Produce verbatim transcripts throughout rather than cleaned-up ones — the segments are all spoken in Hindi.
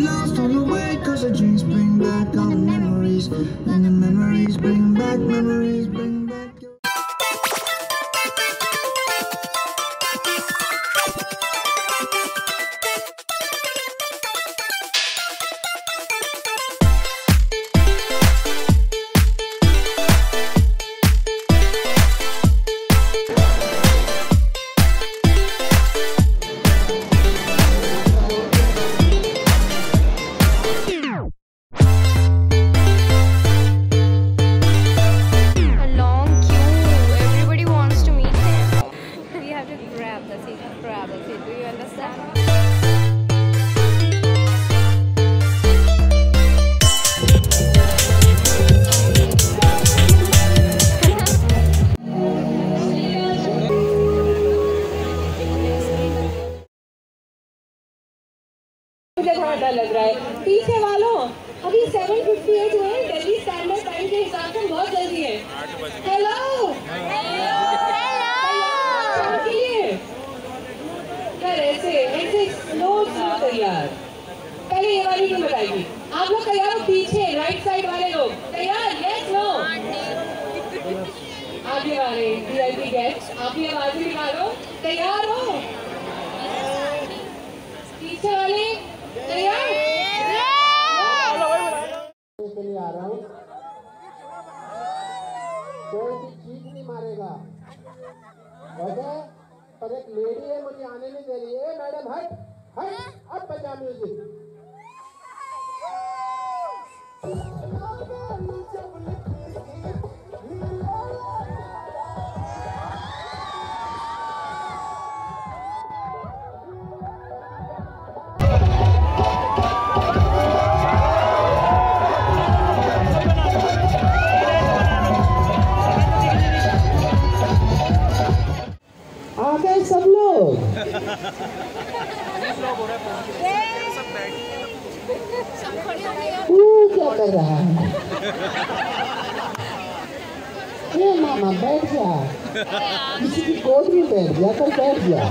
lost on the way, cause the drinks bring back all the memories, and the memories bring back, memories bring back your... मुझे थोड़ा डर लग रहा है। पीछे वालों अभी सात सौ अट्ठावन हुए, दिल्ली स्टैंडर्ड टाइम के हिसाब से बहुत जल्दी है। हेलो यार, ऐसे ऐसे स्लो स्लो तैयार। पहले ये वाली टीम बताएगी। आप लोग तैयार हो? पीछे राइट साइड वाले लोग तैयार? Yes no? आगे वाले वीआईपी गेस्ट आप ही आवाज निकालो। तैयार हो? पीछे वाले तैयार? के लिए आ रहा हूँ, कोई भी चीज नहीं मारेगा, ओके? पर एक लेडी है, मुझे आने नहीं दे रही है। मैडम हट हट, अब बजा म्यूजिक। आ गए सब लोग। तू क्या कर रहा है? ये मामा बैठ जा, किसी की गोद में बैठ जा, तो बैठ जा।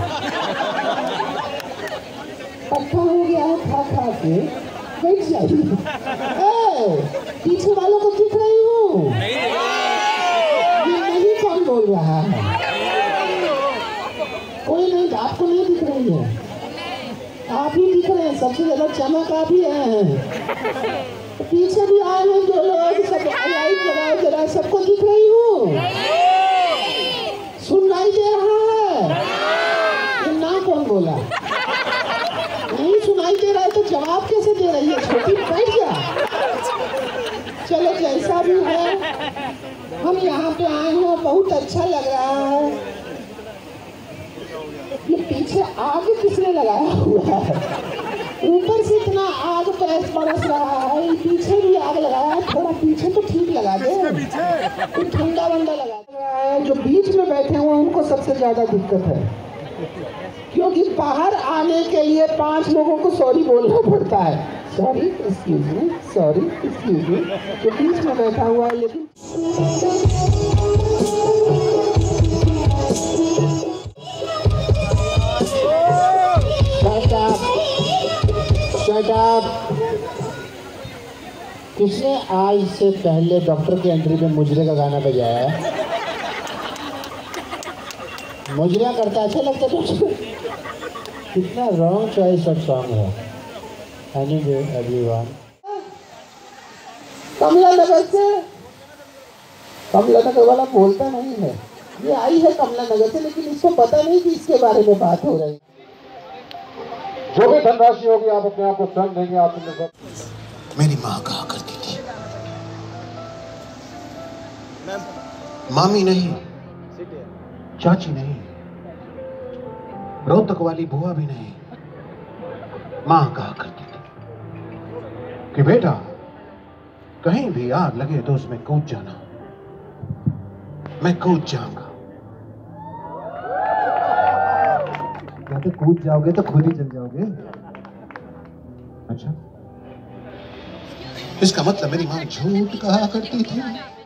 पक्का हो गया है खा खा के, बैठ जाइए। पीछे वालों को दिख रही हूँ? ये नहीं कौन बोल रहा है? कोई नहीं, आपको नहीं दिख रही है, आप ही दिख रहे हैं। सबसे ज्यादा चमक आप ही आए हैं। पीछे भी आए हैं जो लोग, सब लाइट लगाओ जरा। सबको दिख रही हूँ? सुनाई दे रहा है? ये ना कौन बोला? नहीं सुनाई दे रहा है तो जवाब कैसे दे रही है? छोटी बैठ जा। चलो जैसा भी है, हम यहाँ पे आए हैं, बहुत अच्छा लग रहा है। ये पीछे आग किसने लगाया हुआ है? ऊपर से इतना आग पैस बरस रहा है, पीछे भी आग लगाया है। थोड़ा पीछे तो ठीक लगा दे, तो ठंडा वंडा लगा रहा है। जो बीच में बैठे हुए उनको सबसे ज्यादा दिक्कत है, क्योंकि बाहर आने के लिए पांच लोगों को सॉरी बोलना पड़ता है। Sorry excuse me, sorry excuse me. जो बीच में बैठा हुआ है, लेकिन किसने आज से पहले डॉक्टर की एंट्री में मुजरे का गाना बजाया है? मुजरा करता अच्छा लगता है। कितना रॉन्ग चॉइस ऑफ सॉन्ग है। एनीवे एवरीवन, कमला नगर से, कमला नगर वाला बोलता नहीं है। ये आई है कमला नगर से, लेकिन इसको पता नहीं कि इसके बारे में बात हो रही। जो भी धनराशि होगी आप अपने आप को स्वयं देंगे। आप मेरी माँ कहा करती थी, मामी नहीं, चाची नहीं, रोहतक वाली बुआ भी नहीं, माँ कहा करती थी कि बेटा कहीं भी आग लगे तो उसमें कूद जाना। मैं कूद जाऊंगा। या तो कूद जाओगे तो खुद ही चल जाओगे। अच्छा, इसका मतलब मेरी माँ झूठ कहा करती थी।